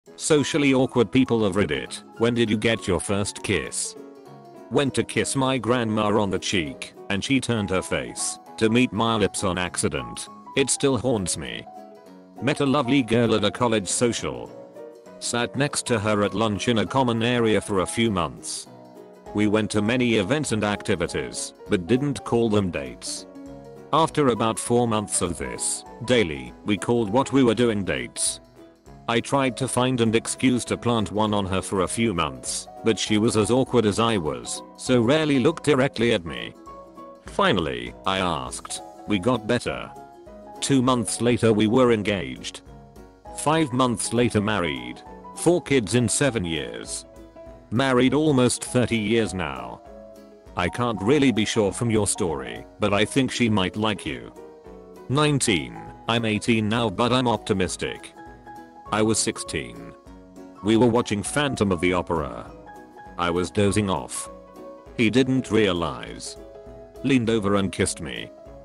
Socially awkward people of Reddit, when did you get your first kiss? Went to kiss my grandma on the cheek, and she turned her face to meet my lips on accident. It still haunts me. Met a lovely girl at a college social. Sat next to her at lunch in a common area for a few months. We went to many events and activities, but didn't call them dates. After about 4 months of this, daily, we called what we were doing dates. I tried to find an excuse to plant one on her for a few months, but she was as awkward as I was, so rarely looked directly at me. Finally, I asked. We got better. 2 months later we were engaged. 5 months later married. 4 kids in 7 years. Married almost 30 years now. I can't really be sure from your story, but I think she might like you. 19. I'm 18 now but I'm optimistic. I was 16. We were watching Phantom of the Opera. I was dozing off. He didn't realize. Leaned over and kissed me.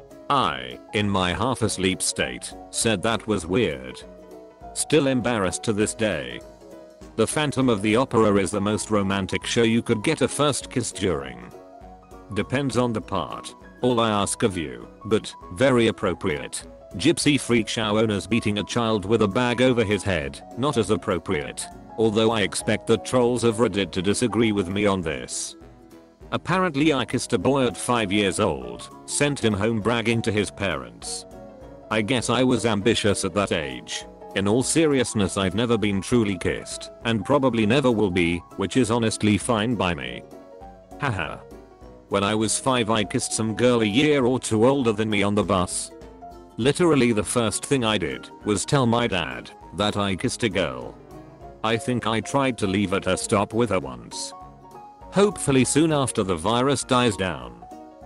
I, in my half asleep state, said that was weird. Still embarrassed to this day. The Phantom of the Opera is the most romantic show you could get a first kiss during. Depends on the part. All I ask of you, but very appropriate. Gypsy freak show owners beating a child with a bag over his head, not as appropriate. Although I expect the trolls of Reddit to disagree with me on this. Apparently I kissed a boy at 5 years old, sent him home bragging to his parents. I guess I was ambitious at that age. In all seriousness, I've never been truly kissed, and probably never will be, which is honestly fine by me. Haha. When I was 5 I kissed some girl a year or 2 older than me on the bus. Literally the first thing I did was tell my dad that I kissed a girl. I think I tried to leave at her stop with her once. Hopefully soon after the virus dies down.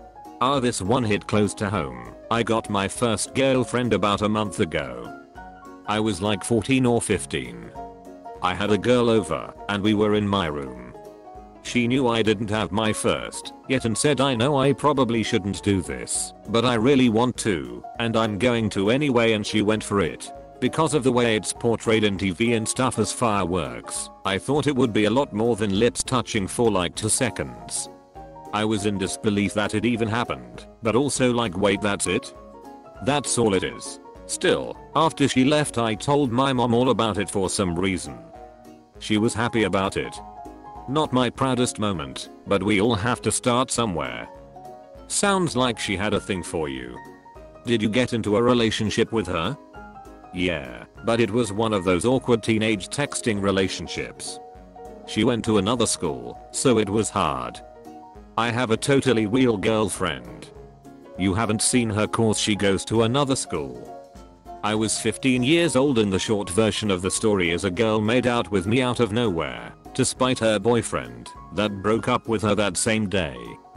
This one hit close to home. I got my first girlfriend about a month ago. I was like 14 or 15. I had a girl over and we were in my room. She knew I didn't have my first yet and said I know I probably shouldn't do this, but I really want to, and I'm going to anyway, and she went for it. Because of the way it's portrayed in TV and stuff as fireworks, I thought it would be a lot more than lips touching for like 2 seconds. I was in disbelief that it even happened, but also like wait, that's it? That's all it is. Still, after she left I told my mom all about it for some reason. She was happy about it. Not my proudest moment, but we all have to start somewhere. Sounds like she had a thing for you. Did you get into a relationship with her? Yeah, but it was one of those awkward teenage texting relationships. She went to another school, so it was hard. I have a totally real girlfriend. You haven't seen her cause she goes to another school. I was 15 years old and the short version of the story is a girl made out with me out of nowhere, despite her boyfriend that broke up with her that same day.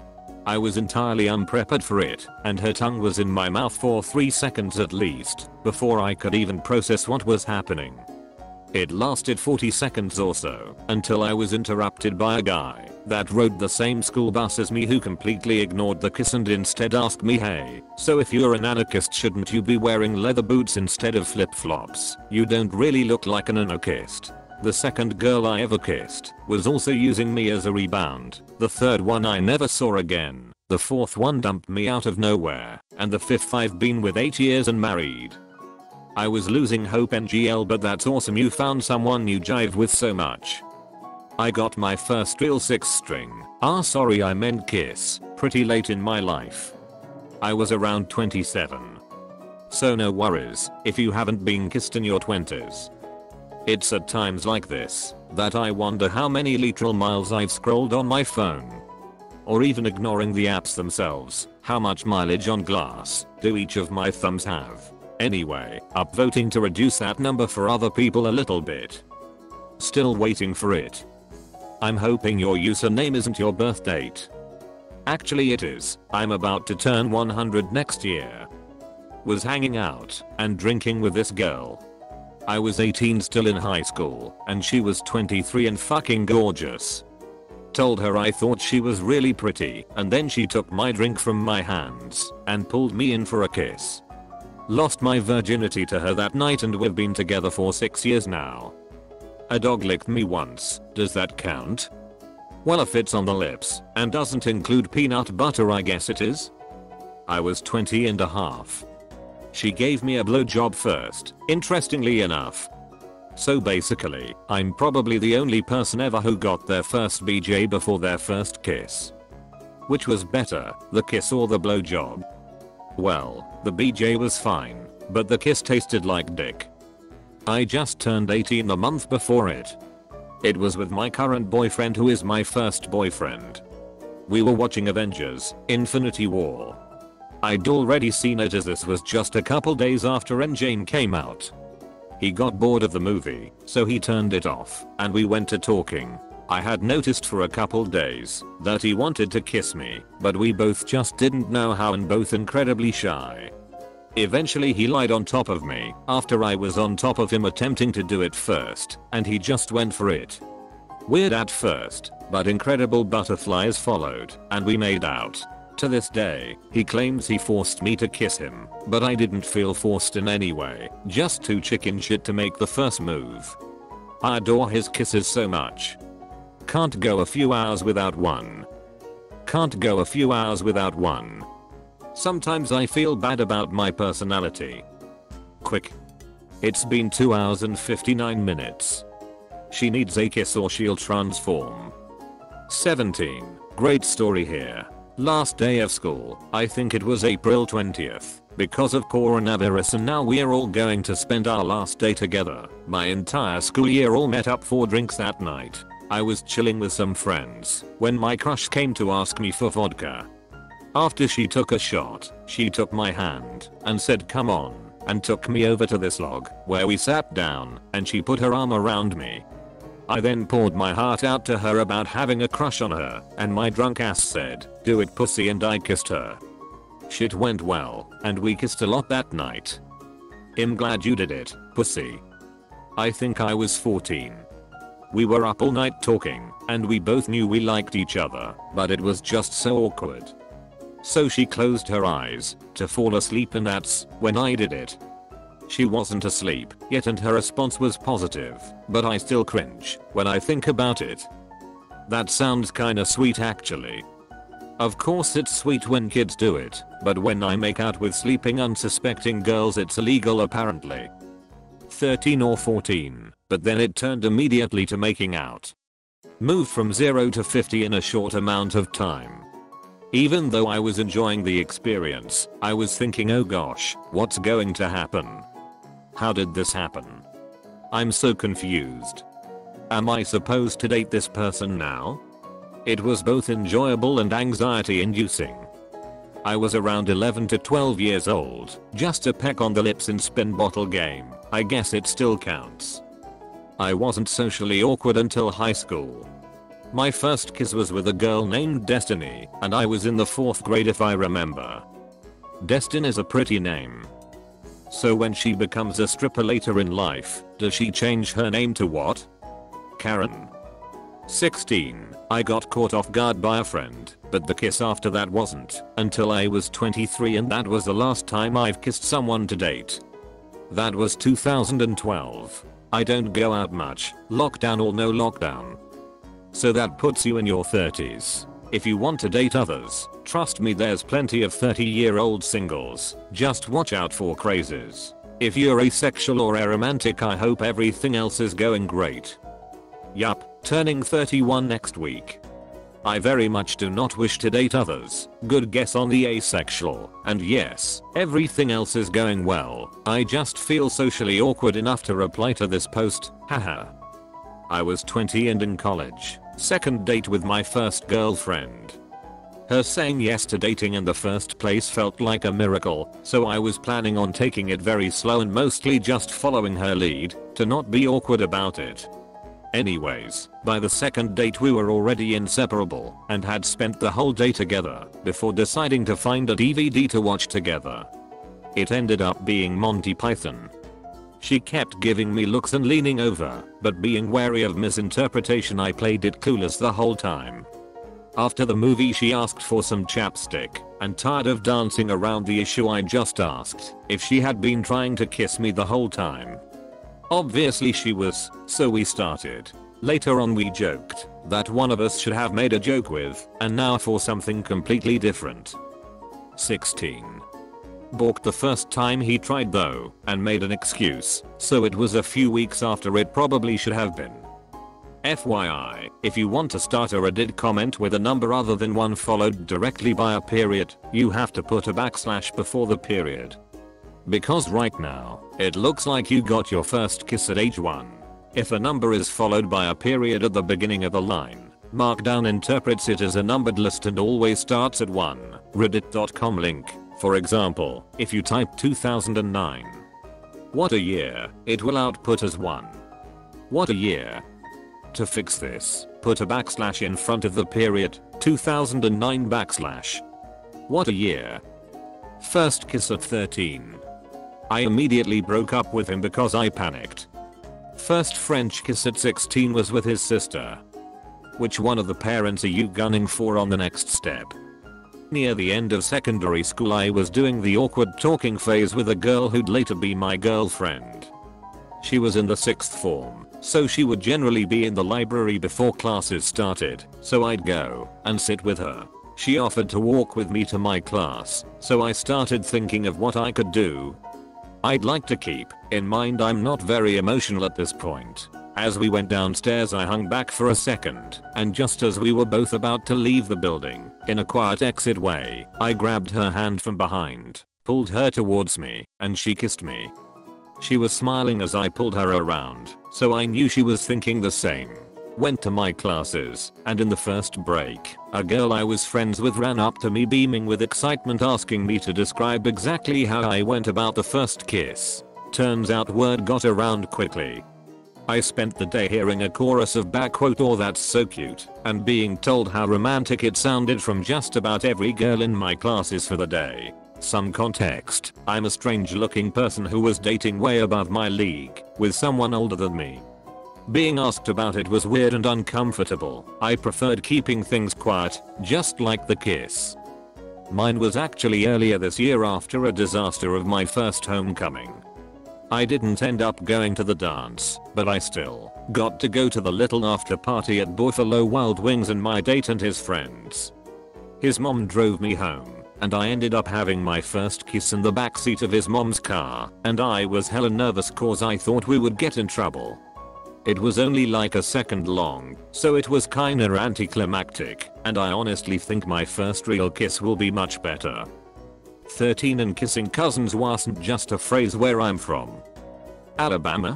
I was entirely unprepared for it, and her tongue was in my mouth for 3 seconds at least, before I could even process what was happening. It lasted 40 seconds or so, until I was interrupted by a guy that rode the same school bus as me who completely ignored the kiss and instead asked me, hey, so if you're an anarchist shouldn't you be wearing leather boots instead of flip-flops? You don't really look like an anarchist. The second girl I ever kissed was also using me as a rebound. The third one I never saw again. The fourth one dumped me out of nowhere. And the fifth I've been with 8 years and married. I was losing hope NGL, but that's awesome you found someone you jive with so much. I got my first real 6 string, sorry I meant kiss, pretty late in my life. I was around 27. So no worries if you haven't been kissed in your 20s. It's at times like this that I wonder how many literal miles I've scrolled on my phone. Or even ignoring the apps themselves, how much mileage on glass do each of my thumbs have? Anyway, upvoting to reduce that number for other people a little bit. Still waiting for it. I'm hoping your username isn't your birth date. Actually it is, I'm about to turn 100 next year. Was hanging out and drinking with this girl. I was 18 still in high school and she was 23 and fucking gorgeous. Told her I thought she was really pretty and then she took my drink from my hands and pulled me in for a kiss. Lost my virginity to her that night and we've been together for 6 years now. A dog licked me once, does that count? Well, if it's on the lips and doesn't include peanut butter, I guess it is. I was 20 and a half. She gave me a blowjob first, interestingly enough. So basically, I'm probably the only person ever who got their first BJ before their first kiss. Which was better, the kiss or the blowjob? Well, the BJ was fine, but the kiss tasted like dick. I just turned 18 the month before it. It was with my current boyfriend, who is my first boyfriend. We were watching Avengers: Infinity War. I'd already seen it, as this was just a couple days after Endgame came out. He got bored of the movie, so he turned it off, and we went to talking. I had noticed for a couple days that he wanted to kiss me, but we both just didn't know how and both incredibly shy. Eventually he lied on top of me after I was on top of him attempting to do it first, and he just went for it. Weird at first, but incredible butterflies followed, and we made out. To this day, he claims he forced me to kiss him, but I didn't feel forced in any way, just too chicken shit to make the first move. I adore his kisses so much. Can't go a few hours without one. Can't go a few hours without one. Sometimes I feel bad about my personality. Quick. It's been 2 hours and 59 minutes. She needs a kiss or she'll transform. 17. Great story here. Last day of school, I think it was April 20th, because of coronavirus, and now we're all going to spend our last day together. My entire school year all met up for drinks that night. I was chilling with some friends when my crush came to ask me for vodka. After she took a shot, she took my hand and said come on, and took me over to this log where we sat down, and she put her arm around me. I then poured my heart out to her about having a crush on her, and my drunk ass said, "Do it pussy," and I kissed her. Shit went well, and we kissed a lot that night. I'm glad you did it, pussy. I think I was 14. We were up all night talking, and we both knew we liked each other, but it was just so awkward. So she closed her eyes to fall asleep, and that's when I did it. She wasn't asleep yet, and her response was positive, but I still cringe when I think about it. That sounds kinda sweet actually. Of course it's sweet when kids do it, but when I make out with sleeping unsuspecting girls it's illegal apparently. 13 or 14, but then it turned immediately to making out. Moved from 0 to 50 in a short amount of time. Even though I was enjoying the experience, I was thinking, oh gosh, what's going to happen? How did this happen? I'm so confused. Am I supposed to date this person now? It was both enjoyable and anxiety inducing. I was around 11 to 12 years old, just a peck on the lips in spin bottle game, I guess it still counts. I wasn't socially awkward until high school. My first kiss was with a girl named Destiny, and I was in the 4th grade if I remember. Destin is a pretty name. So when she becomes a stripper later in life, does she change her name to what? Karen. 16. I got caught off guard by a friend, but the kiss after that wasn't until I was 23, and that was the last time I've kissed someone to date. That was 2012. I don't go out much, lockdown or no lockdown. So that puts you in your 30s. If you want to date others, trust me, there's plenty of 30-year-old singles. Just watch out for crazes. If you're asexual or aromantic, I hope everything else is going great. Yup, turning 31 next week. I very much do not wish to date others. Good guess on the asexual. And yes, everything else is going well. I just feel socially awkward enough to reply to this post, haha. I was 20 and in college. Second date with my first girlfriend. Her saying yes to dating in the first place felt like a miracle, so I was planning on taking it very slow and mostly just following her lead, to not be awkward about it. Anyways, by the second date we were already inseparable and had spent the whole day together before deciding to find a DVD to watch together. It ended up being Monty Python. She kept giving me looks and leaning over, but being wary of misinterpretation I played it clueless the whole time. After the movie she asked for some chapstick, and tired of dancing around the issue I just asked if she had been trying to kiss me the whole time. Obviously she was, so we started. Later on we joked that one of us should have made a joke with, and now for something completely different. 16. Balked the first time he tried though, and made an excuse, so it was a few weeks after it probably should have been. FYI, if you want to start a Reddit comment with a number other than 1 followed directly by a period, you have to put a backslash before the period. Because right now, it looks like you got your first kiss at age 1. If a number is followed by a period at the beginning of a line, Markdown interprets it as a numbered list and always starts at 1. Reddit.com link. For example, if you type 2009. What a year, it will output as 1. What a year. To fix this, put a backslash in front of the period, 2009 backslash. What a year. First kiss at 13. I immediately broke up with him because I panicked. First French kiss at 16 was with his sister. Which one of the parents are you gunning for on the next step? Near the end of secondary school I was doing the awkward talking phase with a girl who'd later be my girlfriend. She was in the 6th form, so she would generally be in the library before classes started, so I'd go and sit with her. She offered to walk with me to my class, so I started thinking of what I could do. I'd like to keep in mind I'm not very emotional at this point. As we went downstairs I hung back for a second, and just as we were both about to leave the building, in a quiet exit way, I grabbed her hand from behind, pulled her towards me, and she kissed me. She was smiling as I pulled her around, so I knew she was thinking the same. Went to my classes, and in the first break, a girl I was friends with ran up to me beaming with excitement asking me to describe exactly how I went about the first kiss. Turns out word got around quickly. I spent the day hearing a chorus of "oh that's so cute" and being told how romantic it sounded from just about every girl in my classes for the day. Some context, I'm a strange looking person who was dating way above my league, with someone older than me. Being asked about it was weird and uncomfortable. I preferred keeping things quiet, just like the kiss. Mine was actually earlier this year after a disaster of my first homecoming. I didn't end up going to the dance, but I still got to go to the little after party at Buffalo Wild Wings and my date and his friends. His mom drove me home, and I ended up having my first kiss in the backseat of his mom's car, and I was hella nervous cause I thought we would get in trouble. It was only like a second long, so it was kinda anticlimactic, and I honestly think my first real kiss will be much better. 13 and kissing cousins wasn't just a phrase where I'm from. Alabama?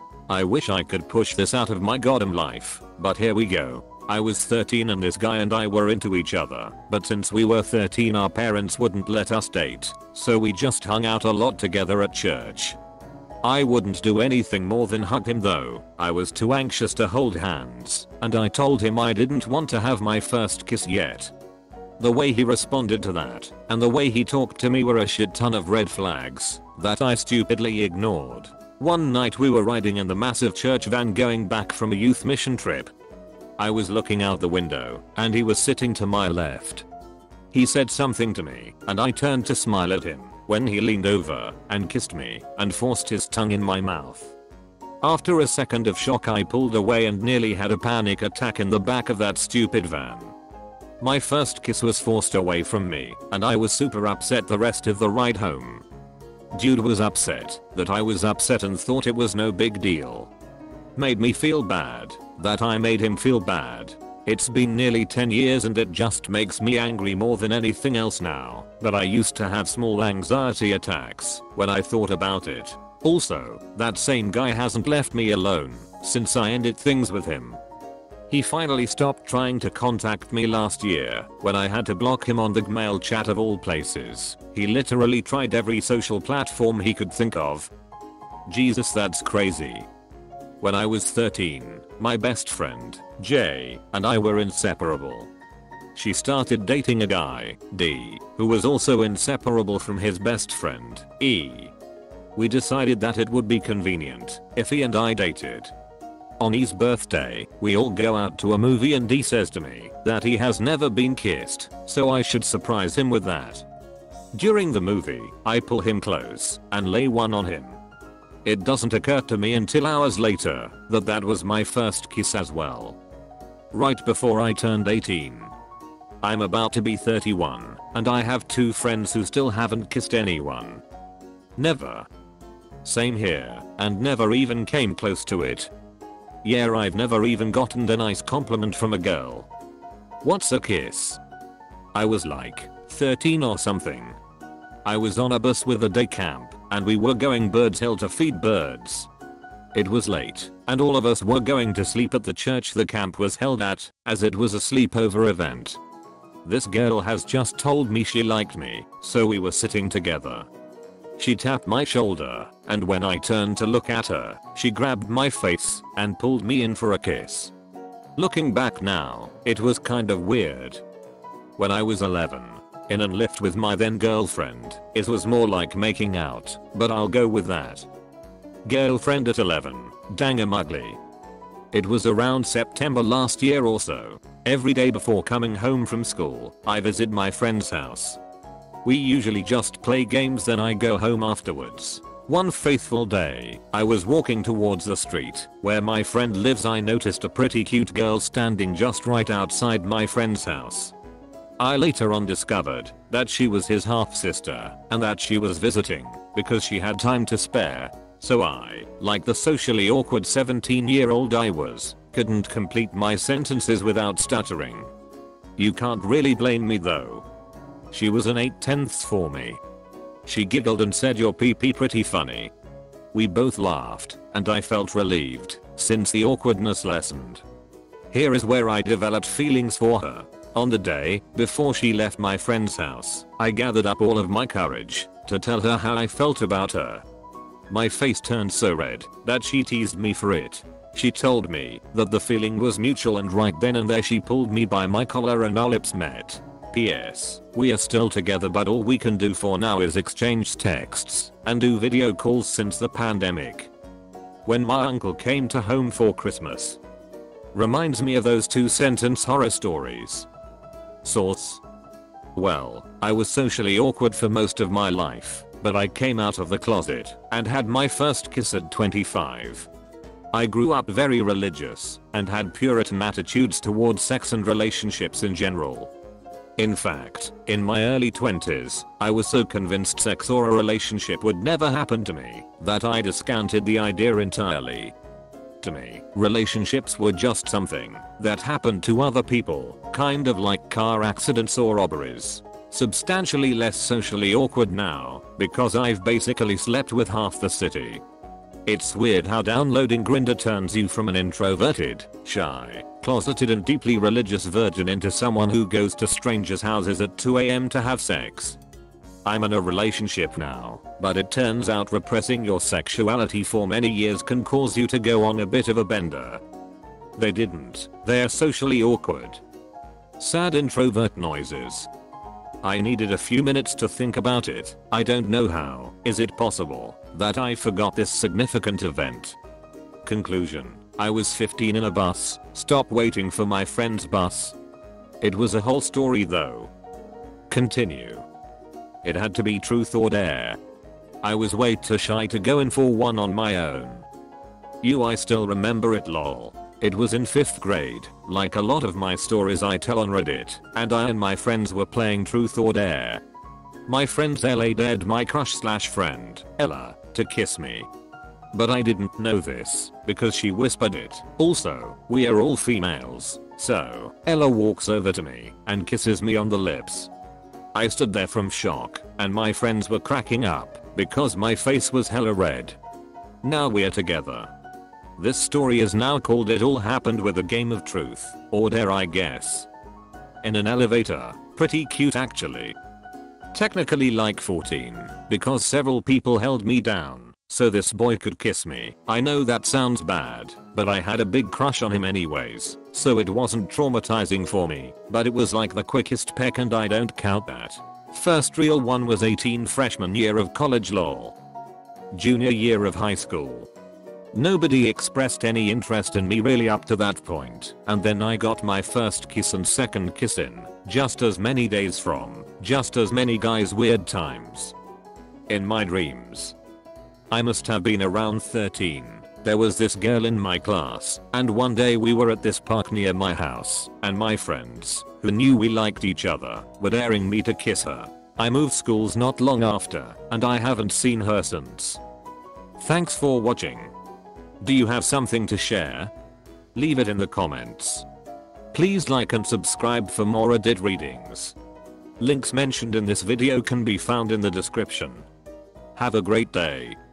I wish I could push this out of my goddamn life, but here we go. I was 13 and this guy and I were into each other, but since we were 13 our parents wouldn't let us date, so we just hung out a lot together at church. I wouldn't do anything more than hug him though, I was too anxious to hold hands, and I told him I didn't want to have my first kiss yet. The way he responded to that, and the way he talked to me were a shit ton of red flags that I stupidly ignored. One night we were riding in the massive church van going back from a youth mission trip. I was looking out the window, and he was sitting to my left. He said something to me, and I turned to smile at him, when he leaned over and kissed me and forced his tongue in my mouth. After a second of shock I pulled away and nearly had a panic attack in the back of that stupid van. My first kiss was forced away from me, and I was super upset the rest of the ride home. Dude was upset that I was upset and thought it was no big deal. Made me feel bad that I made him feel bad. It's been nearly 10 years and it just makes me angry more than anything else now, but I used to have small anxiety attacks when I thought about it. Also, that same guy hasn't left me alone since I ended things with him. He finally stopped trying to contact me last year when I had to block him on the Gmail chat of all places. He literally tried every social platform he could think of. Jesus, that's crazy. When I was 13, my best friend, Jay, and I were inseparable. She started dating a guy, D, who was also inseparable from his best friend, E. We decided that it would be convenient if he and I dated. On E's birthday, we all go out to a movie and D says to me that he has never been kissed, so I should surprise him with that. During the movie, I pull him close and lay one on him. It doesn't occur to me until hours later that that was my first kiss as well. Right before I turned 18. I'm about to be 31 and I have 2 friends who still haven't kissed anyone. Never. Same here, and never even came close to it. Yeah, I've never even gotten a nice compliment from a girl. What's a kiss? I was like 13 or something. I was on a bus with a day camp and we were going Birds Hill to feed birds. It was late and all of us were going to sleep at the church the camp was held at, as it was a sleepover event. This girl has just told me she liked me, so we were sitting together. She tapped my shoulder, and when I turned to look at her, she grabbed my face and pulled me in for a kiss. Looking back now, it was kind of weird. When I was 11, in a lift with my then girlfriend, it was more like making out, but I'll go with that. Girlfriend at 11, dang I'm ugly. It was around September last year or so. Every day before coming home from school, I visit my friend's house. We usually just play games, then I go home afterwards. One faithful day, I was walking towards the street where my friend lives. I noticed a pretty cute girl standing just right outside my friend's house. I later on discovered that she was his half-sister and that she was visiting because she had time to spare. So I, like the socially awkward 17-year-old I was, couldn't complete my sentences without stuttering. You can't really blame me though. She was an 8/10 for me. She giggled and said your PP pretty funny. We both laughed and I felt relieved since the awkwardness lessened. Here is where I developed feelings for her. On the day before she left my friend's house, I gathered up all of my courage to tell her how I felt about her. My face turned so red that she teased me for it. She told me that the feeling was mutual, and right then and there she pulled me by my collar and our lips met. P.S. We are still together, but all we can do for now is exchange texts and do video calls since the pandemic. When my uncle came to home for Christmas. Reminds me of those 2-sentence horror stories. Source. Well, I was socially awkward for most of my life, but I came out of the closet and had my first kiss at 25. I grew up very religious and had Puritan attitudes towards sex and relationships in general. In fact, in my early 20s, I was so convinced sex or a relationship would never happen to me that I discounted the idea entirely. To me, relationships were just something that happened to other people, kind of like car accidents or robberies. Substantially less socially awkward now, because I've basically slept with half the city. It's weird how downloading Grindr turns you from an introverted, shy, closeted and deeply religious virgin into someone who goes to strangers' houses at 2 AM to have sex. I'm in a relationship now, but it turns out repressing your sexuality for many years can cause you to go on a bit of a bender. They didn't. They're socially awkward. Sad introvert noises. I needed a few minutes to think about it. I don't know how is it possible that I forgot this significant event. Conclusion. I was 15 in a bus, stop waiting for my friend's bus. It was a whole story though. Continue. It had to be truth or dare. I was way too shy to go in for one on my own. I still remember it lol. It was in 5th grade, like a lot of my stories I tell on Reddit, and I and my friends were playing truth or dare. My friend Ella dared my crush/friend, Ella, to kiss me. But I didn't know this, because she whispered it. Also, we are all females, so Ella walks over to me and kisses me on the lips. I stood there from shock, and my friends were cracking up, because my face was hella red. Now we're together. This story is now called It All Happened with a Game of Truth, or Dare I guess. In an elevator, pretty cute actually. Technically like 14, because several people held me down, so this boy could kiss me. I know that sounds bad, but I had a big crush on him anyways, so it wasn't traumatizing for me, but it was like the quickest peck and I don't count that. First real one was 18 freshman year of college lol. Junior year of high school. Nobody expressed any interest in me really up to that point, and then I got my first kiss and second kiss in just as many days from just as many guys weird times. In my dreams. I must have been around 13. There was this girl in my class, and one day we were at this park near my house, and my friends, who knew we liked each other, were daring me to kiss her. I moved schools not long after, and I haven't seen her since. Thanks for watching. Do you have something to share? Leave it in the comments. Please like and subscribe for more Reddit readings. Links mentioned in this video can be found in the description. Have a great day.